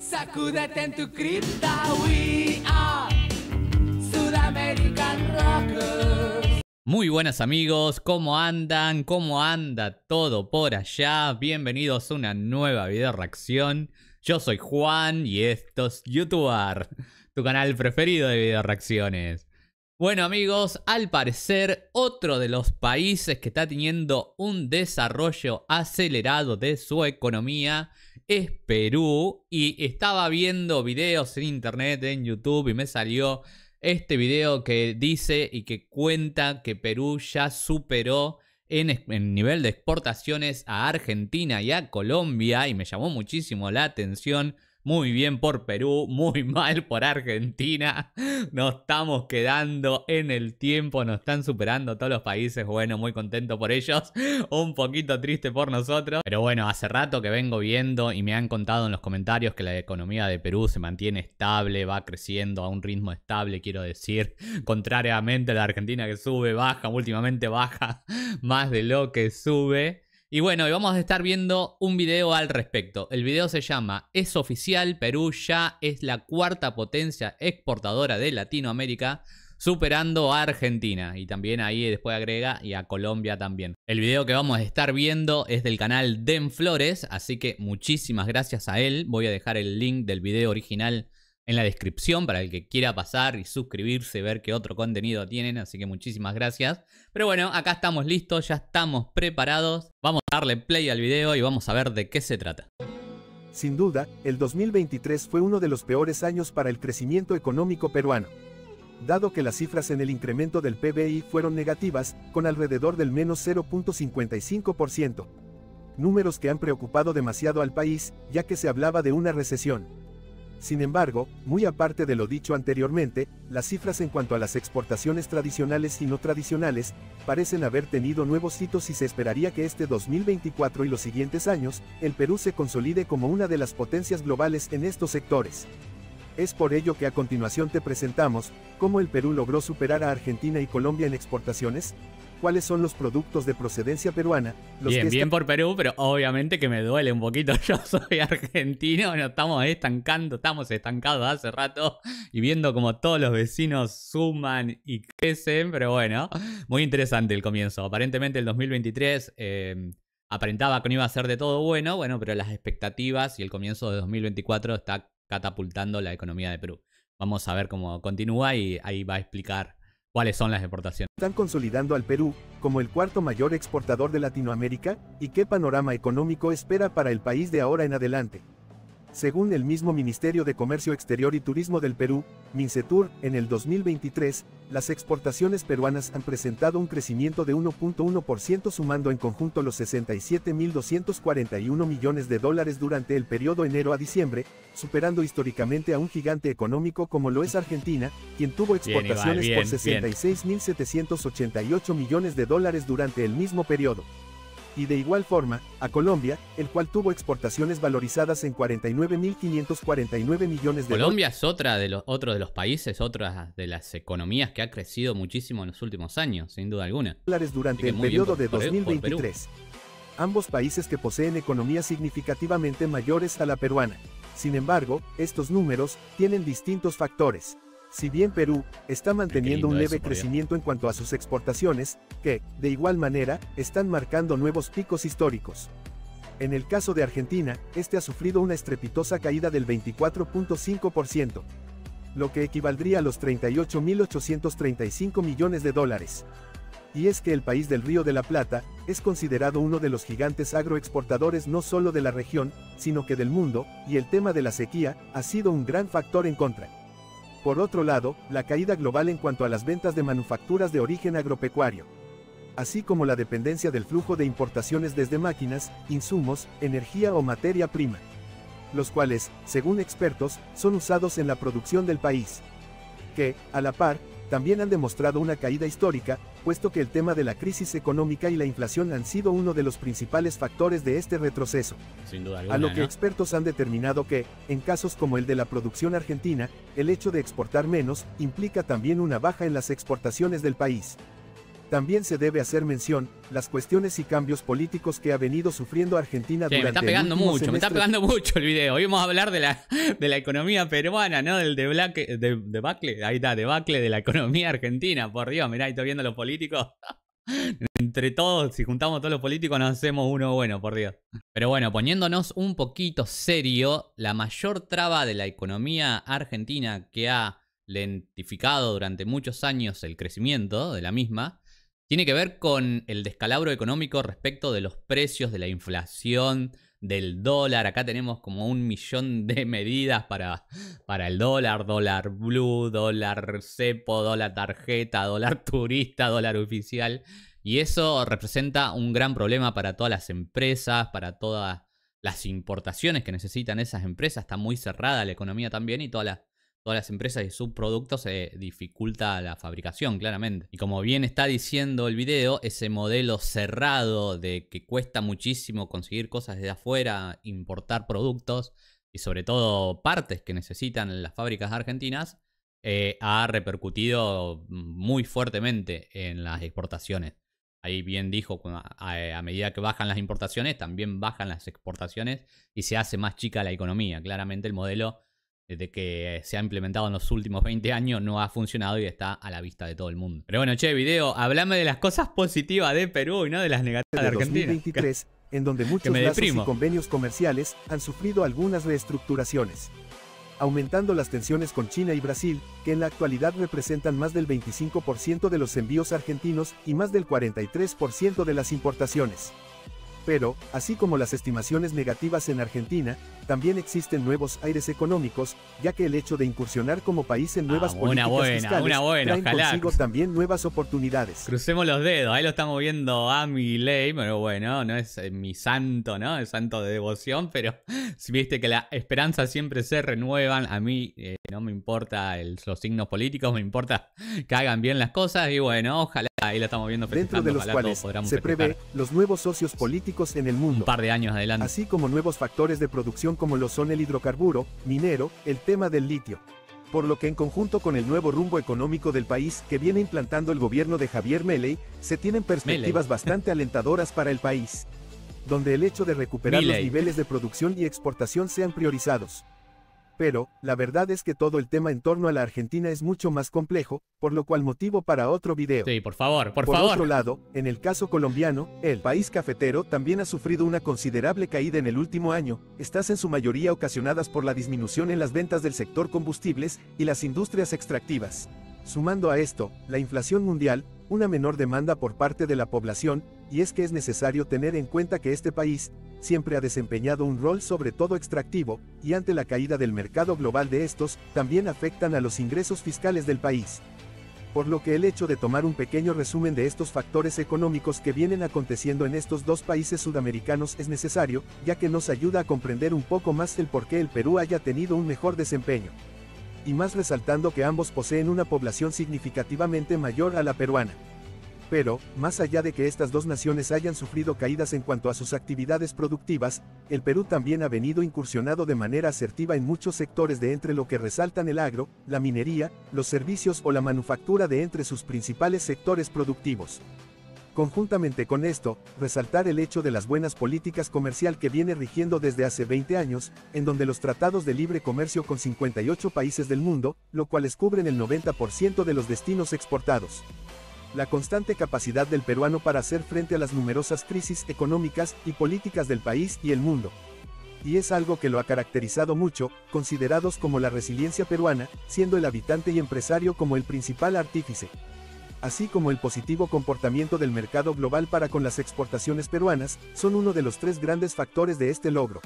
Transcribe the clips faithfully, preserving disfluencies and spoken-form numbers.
Sacúdete en tu cripta, we are Sudamerican Rockers. Muy buenas amigos, ¿cómo andan? ¿Cómo anda todo por allá? Bienvenidos a una nueva video reacción. Yo soy Juan y esto es YouTuber, tu canal preferido de video reacciones. Bueno amigos, al parecer otro de los países que está teniendo un desarrollo acelerado de su economía es Perú. Y estaba viendo videos en internet, en YouTube, y me salió este video que dice y que cuenta que Perú ya superó en, en nivel de exportaciones a Argentina y a Colombia, y me llamó muchísimo la atención. Muy bien por Perú, muy mal por Argentina. Nos estamos quedando en el tiempo, nos están superando todos los países. Bueno, muy contento por ellos, un poquito triste por nosotros. Pero bueno, hace rato que vengo viendo y me han contado en los comentarios que la economía de Perú se mantiene estable, va creciendo a un ritmo estable, quiero decir. Contrariamente a la Argentina, que sube, baja, últimamente baja más de lo que sube. Y bueno, y vamos a estar viendo un video al respecto. El video se llama "Es oficial, Perú ya es la cuarta potencia exportadora de Latinoamérica, superando a Argentina". Y también ahí después agrega "y a Colombia también". El video que vamos a estar viendo es del canal Den Flores, así que muchísimas gracias a él. Voy a dejar el link del video original en la descripción para el que quiera pasar y suscribirse, ver qué otro contenido tienen, así que muchísimas gracias. Pero bueno, acá estamos listos, ya estamos preparados. Vamos a darle play al video y vamos a ver de qué se trata. Sin duda, el dos mil veintitrés fue uno de los peores años para el crecimiento económico peruano, dado que las cifras en el incremento del P B I fueron negativas, con alrededor del menos cero punto cincuenta y cinco por ciento. Números que han preocupado demasiado al país, ya que se hablaba de una recesión. Sin embargo, muy aparte de lo dicho anteriormente, las cifras en cuanto a las exportaciones tradicionales y no tradicionales parecen haber tenido nuevos hitos, y se esperaría que este dos mil veinticuatro y los siguientes años, el Perú se consolide como una de las potencias globales en estos sectores. Es por ello que a continuación te presentamos cómo el Perú logró superar a Argentina y Colombia en exportaciones, cuáles son los productos de procedencia peruana. Los bien, que bien por Perú, pero obviamente que me duele un poquito. Yo soy argentino, nos estamos estancando, estamos estancados hace rato y viendo como todos los vecinos suman y crecen, pero bueno, muy interesante el comienzo. Aparentemente el dos mil veintitrés eh, aparentaba que no iba a ser de todo bueno, bueno, pero las expectativas y el comienzo de dos mil veinticuatro está catapultando la economía de Perú. Vamos a ver cómo continúa y ahí va a explicar cuáles son las exportaciones. Están consolidando al Perú como el cuarto mayor exportador de Latinoamérica, y qué panorama económico espera para el país de ahora en adelante. Según el mismo Ministerio de Comercio Exterior y Turismo del Perú, Mincetur, en el dos mil veintitrés, las exportaciones peruanas han presentado un crecimiento de uno punto uno por ciento, sumando en conjunto los sesenta y siete mil doscientos cuarenta y uno millones de dólares durante el periodo enero a diciembre, superando históricamente a un gigante económico como lo es Argentina, quien tuvo exportaciones bien, igual, bien, por sesenta y seis mil setecientos ochenta y ocho millones de dólares durante el mismo periodo. Y de igual forma, a Colombia, el cual tuvo exportaciones valorizadas en cuarenta y nueve mil quinientos cuarenta y nueve millones de dólares. Colombia es otra de los, otro de los países, otra de las economías que ha crecido muchísimo en los últimos años, sin duda alguna. Dólares durante el periodo de dos mil veintitrés. Ambos países que poseen economías significativamente mayores a la peruana. Sin embargo, estos números tienen distintos factores. Si bien Perú está manteniendo un leve crecimiento en cuanto a sus exportaciones, que, de igual manera, están marcando nuevos picos históricos. En el caso de Argentina, este ha sufrido una estrepitosa caída del veinticuatro punto cinco por ciento, lo que equivaldría a los treinta y ocho mil ochocientos treinta y cinco millones de dólares. Y es que el país del Río de la Plata es considerado uno de los gigantes agroexportadores no solo de la región, sino que del mundo, y el tema de la sequía ha sido un gran factor en contra. Por otro lado, la caída global en cuanto a las ventas de manufacturas de origen agropecuario, así como la dependencia del flujo de importaciones desde máquinas, insumos, energía o materia prima, los cuales, según expertos, son usados en la producción del país, que, a la par, también han demostrado una caída histórica, puesto que el tema de la crisis económica y la inflación han sido uno de los principales factores de este retroceso. Sin duda alguna, a lo que ¿no? expertos han determinado que, en casos como el de la producción argentina, el hecho de exportar menos implica también una baja en las exportaciones del país. También se debe hacer mención, las cuestiones y cambios políticos que ha venido sufriendo Argentina Che, durante me está pegando el último mucho, semestre. me está pegando mucho el video. Hoy vamos a hablar de la, de la economía peruana, ¿no? Del debacle, de, debacle, ahí está, debacle de la economía argentina. Por Dios, mirá, ahí estoy viendo los políticos. Entre todos, si juntamos todos los políticos, nos hacemos uno bueno, por Dios. Pero bueno, poniéndonos un poquito serio, la mayor traba de la economía argentina que ha lentificado durante muchos años el crecimiento de la misma, tiene que ver con el descalabro económico respecto de los precios, de la inflación, del dólar. Acá tenemos como un millón de medidas para, para el dólar, dólar blue, dólar cepo, dólar tarjeta, dólar turista, dólar oficial. Y eso representa un gran problema para todas las empresas, para todas las importaciones que necesitan esas empresas. Está muy cerrada la economía también y todas las Todas las empresas y subproductos se dificulta la fabricación, claramente. Y como bien está diciendo el video, ese modelo cerrado de que cuesta muchísimo conseguir cosas desde afuera, importar productos y sobre todo partes que necesitan las fábricas argentinas, eh, ha repercutido muy fuertemente en las exportaciones. Ahí bien dijo, a, a medida que bajan las importaciones, también bajan las exportaciones y se hace más chica la economía. Claramente el modelo de que se ha implementado en los últimos veinte años no ha funcionado y está a la vista de todo el mundo. Pero bueno, che, video, hablame de las cosas positivas de Perú y no de las negativas de, de Argentina. dos mil veintitrés, en donde muchos lazos y convenios comerciales han sufrido algunas reestructuraciones, aumentando las tensiones con China y Brasil, que en la actualidad representan más del veinticinco por ciento de los envíos argentinos y más del cuarenta y tres por ciento de las importaciones. Pero, así como las estimaciones negativas en Argentina, también existen nuevos aires económicos, ya que el hecho de incursionar como país en nuevas ah, políticas una buena, fiscales una buena, traen ojalá. consigo también nuevas oportunidades. Crucemos los dedos, ahí lo estamos viendo a Milei, pero bueno, no es eh, mi santo, ¿no? El santo de devoción, pero si viste que las esperanzas siempre se renuevan, a mí eh, no me importa el, los signos políticos, me importa que hagan bien las cosas y bueno, ojalá, ahí lo estamos viendo dentro de los cuales se prevé los nuevos socios políticos en el mundo. Un par de años adelante. Así como nuevos factores de producción como lo son el hidrocarburo, minero, el tema del litio. Por lo que en conjunto con el nuevo rumbo económico del país que viene implantando el gobierno de Javier Milei, se tienen perspectivas bastante alentadoras para el país, donde el hecho de recuperar Milei. los niveles de producción y exportación sean priorizados. Pero, la verdad es que todo el tema en torno a la Argentina es mucho más complejo, por lo cual motivo para otro video. Sí, por favor, por, por favor. Por otro lado, en el caso colombiano, el país cafetero también ha sufrido una considerable caída en el último año, estas en su mayoría ocasionadas por la disminución en las ventas del sector combustibles y las industrias extractivas. Sumando a esto, la inflación mundial, una menor demanda por parte de la población, y es que es necesario tener en cuenta que este país siempre ha desempeñado un rol sobre todo extractivo, y ante la caída del mercado global de estos, también afectan a los ingresos fiscales del país. Por lo que el hecho de tomar un pequeño resumen de estos factores económicos que vienen aconteciendo en estos dos países sudamericanos es necesario, ya que nos ayuda a comprender un poco más el por qué el Perú haya tenido un mejor desempeño. Y más resaltando que ambos poseen una población significativamente mayor a la peruana. Pero, más allá de que estas dos naciones hayan sufrido caídas en cuanto a sus actividades productivas, el Perú también ha venido incursionado de manera asertiva en muchos sectores de entre lo que resaltan el agro, la minería, los servicios o la manufactura de entre sus principales sectores productivos. Conjuntamente con esto, resaltar el hecho de las buenas políticas comercial que viene rigiendo desde hace veinte años, en donde los tratados de libre comercio con cincuenta y ocho países del mundo, lo cuales cubren el noventa por ciento de los destinos exportados. La constante capacidad del peruano para hacer frente a las numerosas crisis económicas y políticas del país y el mundo. Y es algo que lo ha caracterizado mucho, considerados como la resiliencia peruana, siendo el habitante y empresario como el principal artífice. Así como el positivo comportamiento del mercado global para con las exportaciones peruanas, son uno de los tres grandes factores de este logro.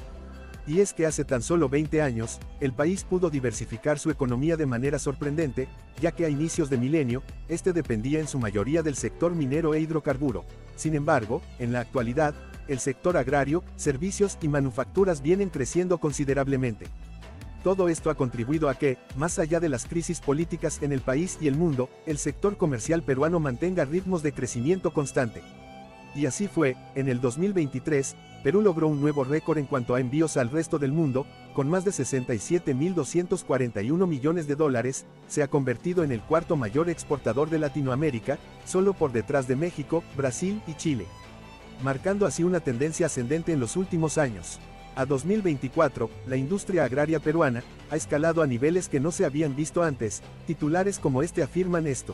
Y es que hace tan solo veinte años, el país pudo diversificar su economía de manera sorprendente, ya que a inicios de milenio, este dependía en su mayoría del sector minero e hidrocarburo. Sin embargo, en la actualidad, el sector agrario, servicios y manufacturas vienen creciendo considerablemente. Todo esto ha contribuido a que, más allá de las crisis políticas en el país y el mundo, el sector comercial peruano mantenga ritmos de crecimiento constante. Y así fue, en el dos mil veintitrés, Perú logró un nuevo récord en cuanto a envíos al resto del mundo, con más de sesenta y siete mil doscientos cuarenta y uno millones de dólares, se ha convertido en el cuarto mayor exportador de Latinoamérica, solo por detrás de México, Brasil y Chile, marcando así una tendencia ascendente en los últimos años. A dos mil veinticuatro, la industria agraria peruana ha escalado a niveles que no se habían visto antes. Titulares como este afirman esto.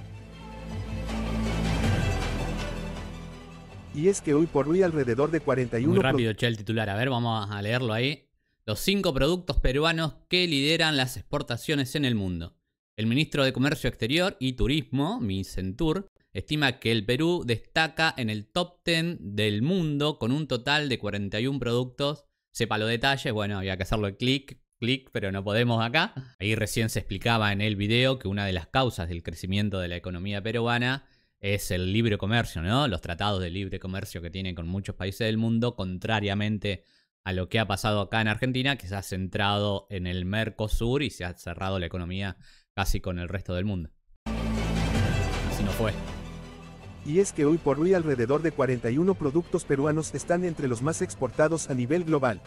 Y es que hoy por hoy alrededor de cuarenta y uno... Muy rápido, che, el titular. A ver, vamos a leerlo ahí. Los cinco productos peruanos que lideran las exportaciones en el mundo. El ministro de Comercio Exterior y Turismo, Micentur, estima que el Perú destaca en el top diez del mundo con un total de cuarenta y uno productos. Sepa los detalles, bueno, había que hacerlo clic, clic, pero no podemos acá. Ahí recién se explicaba en el video que una de las causas del crecimiento de la economía peruana es el libre comercio, ¿no? Los tratados de libre comercio que tiene con muchos países del mundo, contrariamente a lo que ha pasado acá en Argentina, que se ha centrado en el Mercosur y se ha cerrado la economía casi con el resto del mundo. Así no fue. Y es que hoy por hoy alrededor de cuarenta y uno productos peruanos están entre los más exportados a nivel global.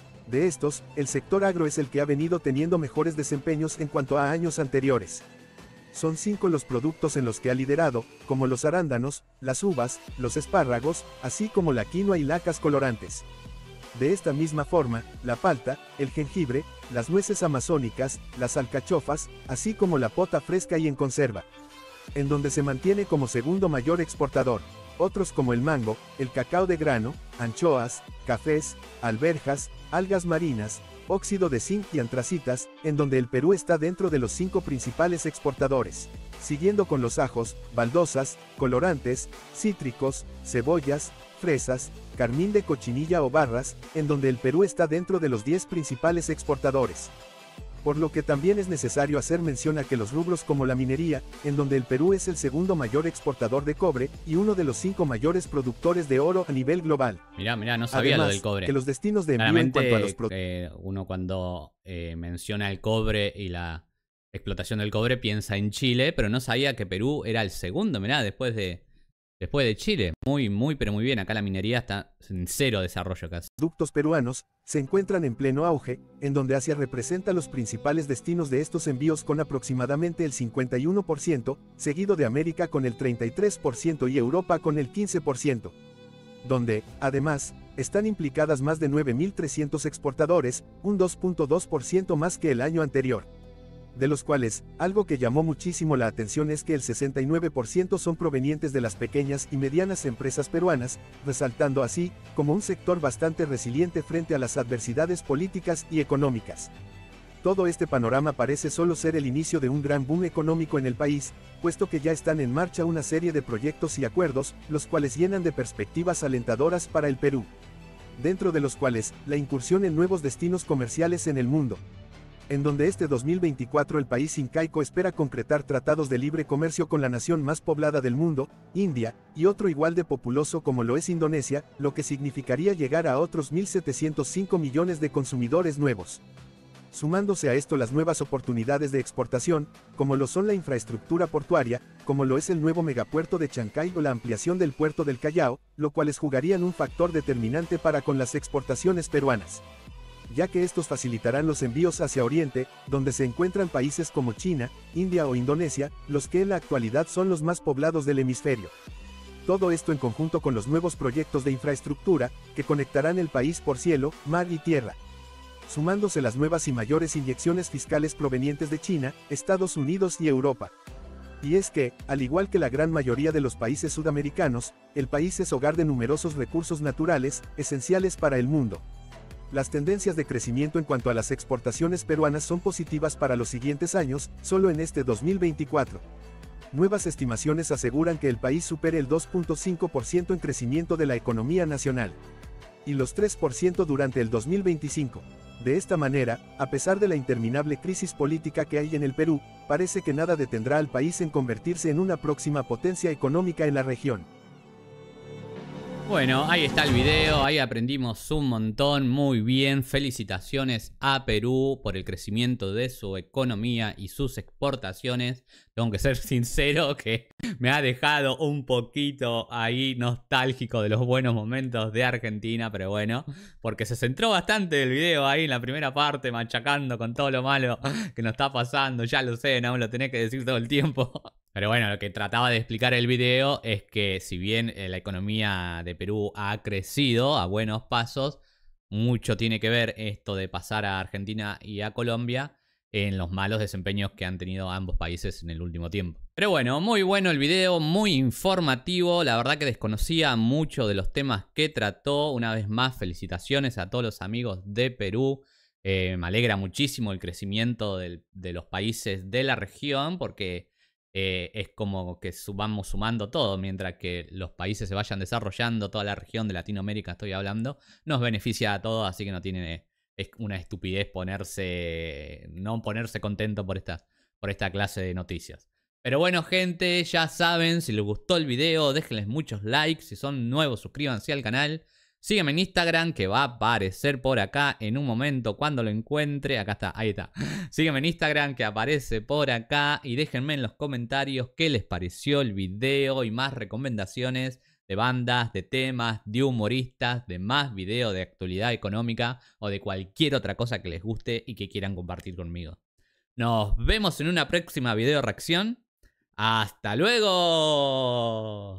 De estos, el sector agro es el que ha venido teniendo mejores desempeños en cuanto a años anteriores. Son cinco los productos en los que ha liderado, como los arándanos, las uvas, los espárragos, así como la quinoa y lacas colorantes. De esta misma forma, la palta, el jengibre, las nueces amazónicas, las alcachofas, así como la pota fresca y en conserva, en donde se mantiene como segundo mayor exportador. Otros como el mango, el cacao de grano, anchoas, cafés, alberjas, algas marinas, óxido de zinc y antracitas, en donde el Perú está dentro de los cinco principales exportadores. Siguiendo con los ajos, baldosas, colorantes, cítricos, cebollas, fresas, carmín de cochinilla o barras, en donde el Perú está dentro de los diez principales exportadores. Por lo que también es necesario hacer mención a que los rubros como la minería, en donde el Perú es el segundo mayor exportador de cobre y uno de los cinco mayores productores de oro a nivel global. Mirá, mirá, no sabía Además, lo del cobre. Que los destinos de envío Claramente, en cuanto a los pro- eh, uno cuando eh, menciona el cobre y la explotación del cobre piensa en Chile, pero no sabía que Perú era el segundo, mirá, después de, después de Chile. Muy, muy, pero muy bien. Acá la minería está en cero desarrollo casi. productos peruanos, se encuentran en pleno auge, en donde Asia representa los principales destinos de estos envíos con aproximadamente el cincuenta y uno por ciento, seguido de América con el treinta y tres por ciento y Europa con el quince por ciento. Donde, además, están implicadas más de nueve mil trescientos exportadores, un dos punto dos por ciento más que el año anterior. De los cuales, algo que llamó muchísimo la atención es que el sesenta y nueve por ciento son provenientes de las pequeñas y medianas empresas peruanas, resaltando así, como un sector bastante resiliente frente a las adversidades políticas y económicas. Todo este panorama parece solo ser el inicio de un gran boom económico en el país, puesto que ya están en marcha una serie de proyectos y acuerdos, los cuales llenan de perspectivas alentadoras para el Perú. Dentro de los cuales, la incursión en nuevos destinos comerciales en el mundo, en donde este dos mil veinticuatro el país incaico espera concretar tratados de libre comercio con la nación más poblada del mundo, India, y otro igual de populoso como lo es Indonesia, lo que significaría llegar a otros mil setecientos cinco millones de consumidores nuevos. Sumándose a esto las nuevas oportunidades de exportación, como lo son la infraestructura portuaria, como lo es el nuevo megapuerto de Chancay o la ampliación del puerto del Callao, lo cuales jugarían un factor determinante para con las exportaciones peruanas, ya que estos facilitarán los envíos hacia Oriente, donde se encuentran países como China, India o Indonesia, los que en la actualidad son los más poblados del hemisferio. Todo esto en conjunto con los nuevos proyectos de infraestructura, que conectarán el país por cielo, mar y tierra. Sumándose las nuevas y mayores inyecciones fiscales provenientes de China, Estados Unidos y Europa. Y es que, al igual que la gran mayoría de los países sudamericanos, el país es hogar de numerosos recursos naturales, esenciales para el mundo. Las tendencias de crecimiento en cuanto a las exportaciones peruanas son positivas para los siguientes años, solo en este dos mil veinticuatro. Nuevas estimaciones aseguran que el país supere el dos punto cinco por ciento en crecimiento de la economía nacional, y los tres por ciento durante el dos mil veinticinco. De esta manera, a pesar de la interminable crisis política que hay en el Perú, parece que nada detendrá al país en convertirse en una próxima potencia económica en la región. Bueno, ahí está el video, ahí aprendimos un montón, muy bien, felicitaciones a Perú por el crecimiento de su economía y sus exportaciones. Tengo que ser sincero que me ha dejado un poquito ahí nostálgico de los buenos momentos de Argentina, pero bueno, porque se centró bastante el video ahí en la primera parte, machacando con todo lo malo que nos está pasando, ya lo sé, no me lo tenés que decir todo el tiempo. Pero bueno, lo que trataba de explicar el video es que si bien eh, la economía de Perú ha crecido a buenos pasos, mucho tiene que ver esto de pasar a Argentina y a Colombia en los malos desempeños que han tenido ambos países en el último tiempo. Pero bueno, muy bueno el video, muy informativo. La verdad que desconocía mucho de los temas que trató. Una vez más, felicitaciones a todos los amigos de Perú. Eh, me alegra muchísimo el crecimiento del, de los países de la región porque... Eh, es como que vamos sumando todo, mientras que los países se vayan desarrollando, toda la región de Latinoamérica estoy hablando, nos beneficia a todos, así que no tiene, es una estupidez ponerse, no ponerse contento por esta, por esta clase de noticias. Pero bueno, gente, ya saben, si les gustó el video, déjenles muchos likes, si son nuevos suscríbanse al canal. Sígueme en Instagram, que va a aparecer por acá en un momento cuando lo encuentre. Acá está, ahí está. Sígueme en Instagram, que aparece por acá. Y déjenme en los comentarios qué les pareció el video y más recomendaciones de bandas, de temas, de humoristas, de más videos de actualidad económica o de cualquier otra cosa que les guste y que quieran compartir conmigo. Nos vemos en una próxima video reacción. ¡Hasta luego!